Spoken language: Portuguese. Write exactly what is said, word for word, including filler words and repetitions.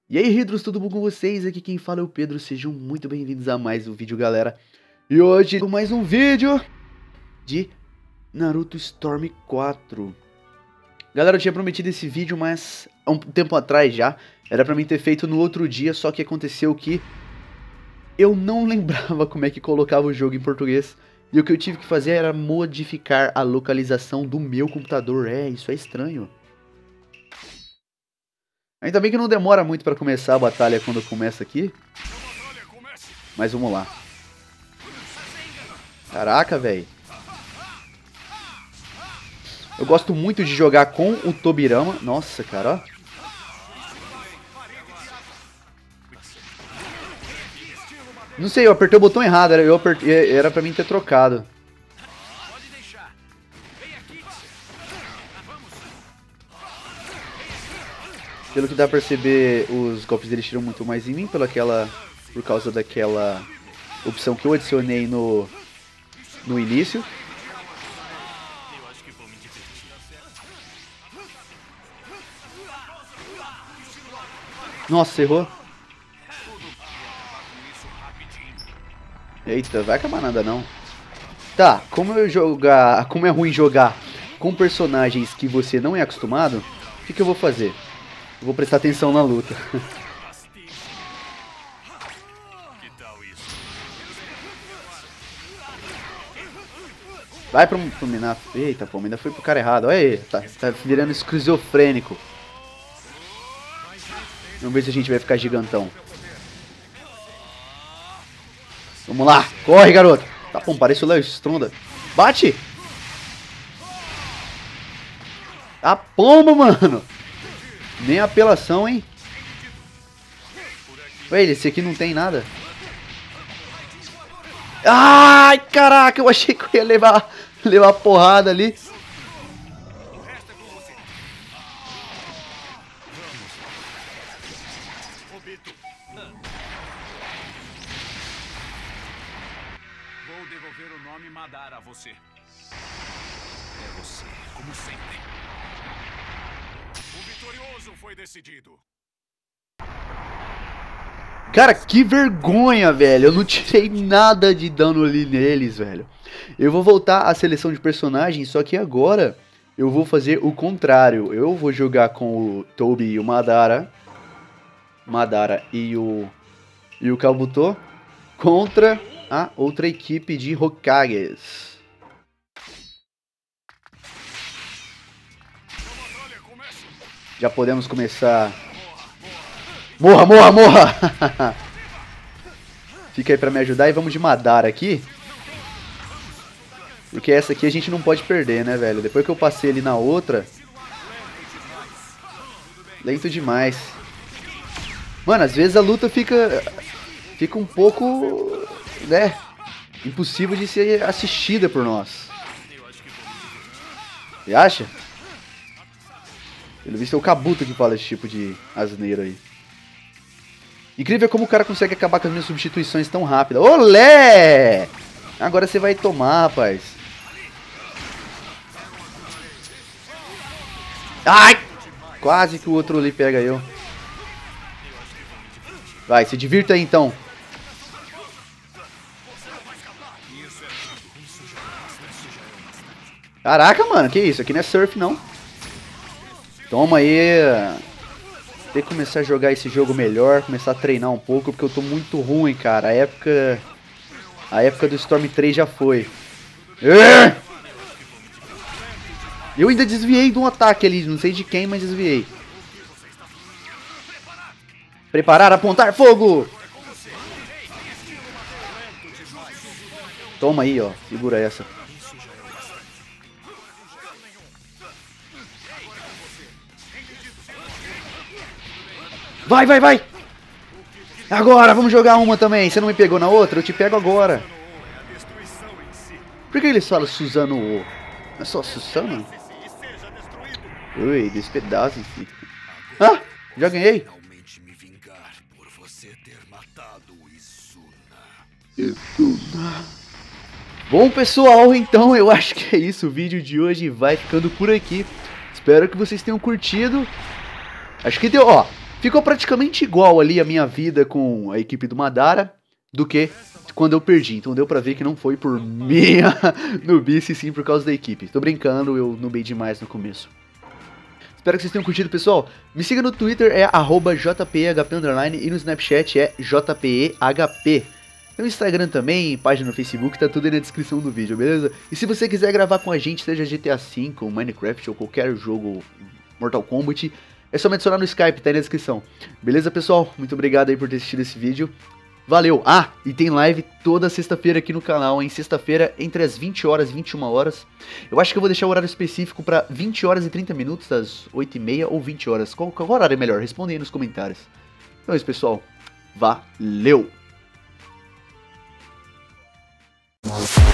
E aí, Hidros, tudo bom com vocês? Aqui quem fala é o Pedro, sejam muito bem-vindos a mais um vídeo, galera. E hoje, com mais um vídeo de Naruto Storm quatro. Galera, eu tinha prometido esse vídeo, mas há um tempo atrás já. Era pra mim ter feito no outro dia, só que aconteceu que eu não lembrava como é que colocava o jogo em português. E o que eu tive que fazer era modificar a localização do meu computador. É, isso é estranho. Ainda bem que não demora muito pra começar a batalha quando começa aqui. Mas vamos lá. Caraca, velho. Eu gosto muito de jogar com o Tobirama. Nossa, cara, ó. Não sei, eu apertei o botão errado. Era, eu apertei, era pra mim ter trocado. Pelo que dá pra perceber, os golpes deles tiram muito mais em mim pela aquela, por causa daquela opção que eu adicionei no, no início. Nossa, errou. Eita, vai acabar nada não. Tá, como eu jogar, como é ruim jogar com personagens que você não é acostumado, o que, que eu vou fazer? Eu vou prestar atenção na luta. Vai pro, pro Minato. Eita, pô, ainda foi pro cara errado. Olha aí, tá, tá virando esquizofrênico. Vamos ver se a gente vai ficar gigantão. Vamos lá, corre, garoto. Tá bom, parece o Léo Stronda. Bate! A pomba, mano. Nem apelação, hein? Ué, esse aqui não tem nada. Ai, caraca, eu achei que eu ia levar, levar porrada ali. Vou devolver o nome Madara a você. É você, como sempre. O vitorioso foi decidido. Cara, que vergonha, velho. Eu não tirei nada de dano ali neles, velho. Eu vou voltar à seleção de personagens, só que agora eu vou fazer o contrário. Eu vou jogar com o Tobi e o Madara. Madara e o, e o Kabuto contra a outra equipe de Hokages. Já podemos começar. Morra, morra, morra! Fica aí pra me ajudar e vamos de Madara aqui. Porque essa aqui a gente não pode perder, né, velho? Depois que eu passei ali na outra... Lento demais. Mano, às vezes a luta fica... Fica um pouco... né? Impossível de ser assistida por nós. Você acha? Pelo visto é o Kabuto que fala esse tipo de asneiro aí. Incrível como o cara consegue acabar com as minhas substituições tão rápido. Olé! Agora você vai tomar, rapaz. Ai! Quase que o outro ali pega eu. Vai, se divirta aí então. Caraca, mano, que isso? Aqui não é surf, não. Toma aí. Tem que começar a jogar esse jogo melhor, começar a treinar um pouco, porque eu tô muito ruim, cara. A época... A época do Storm três já foi. Eu ainda desviei de um ataque ali, não sei de quem, mas desviei. Preparar, apontar, fogo! Toma aí, ó. Segura essa. Vai, vai, vai! Agora, vamos jogar uma também. Você não me pegou na outra? Eu te pego agora. Por que eles falam Suzano O? É só Susano? Ui, despedaçem-se. Ah, já ganhei. Bom, pessoal, então eu acho que é isso. O vídeo de hoje vai ficando por aqui. Espero que vocês tenham curtido. Acho que deu, ó. ficou praticamente igual ali a minha vida com a equipe do Madara do que quando eu perdi. Então deu pra ver que não foi por minha nubice, sim por causa da equipe. Tô brincando, eu nubei demais no começo. Espero que vocês tenham curtido, pessoal. Me siga no Twitter, é arroba J P E H P underline, e no Snapchat é J P E H P. No Instagram também, página no Facebook, tá tudo aí na descrição do vídeo, beleza? E se você quiser gravar com a gente, seja G T A cinco, Minecraft ou qualquer jogo Mortal Kombat, é só me adicionar no Skype, tá aí na descrição. Beleza, pessoal? Muito obrigado aí por ter assistido esse vídeo. Valeu! Ah, e tem live toda sexta-feira aqui no canal, em sexta-feira, entre as vinte horas e vinte e uma horas. Eu acho que eu vou deixar o horário específico pra vinte horas e trinta minutos, das oito e meia ou vinte horas. Qual, qual horário é melhor? Respondem aí nos comentários. Então é isso, pessoal. Valeu!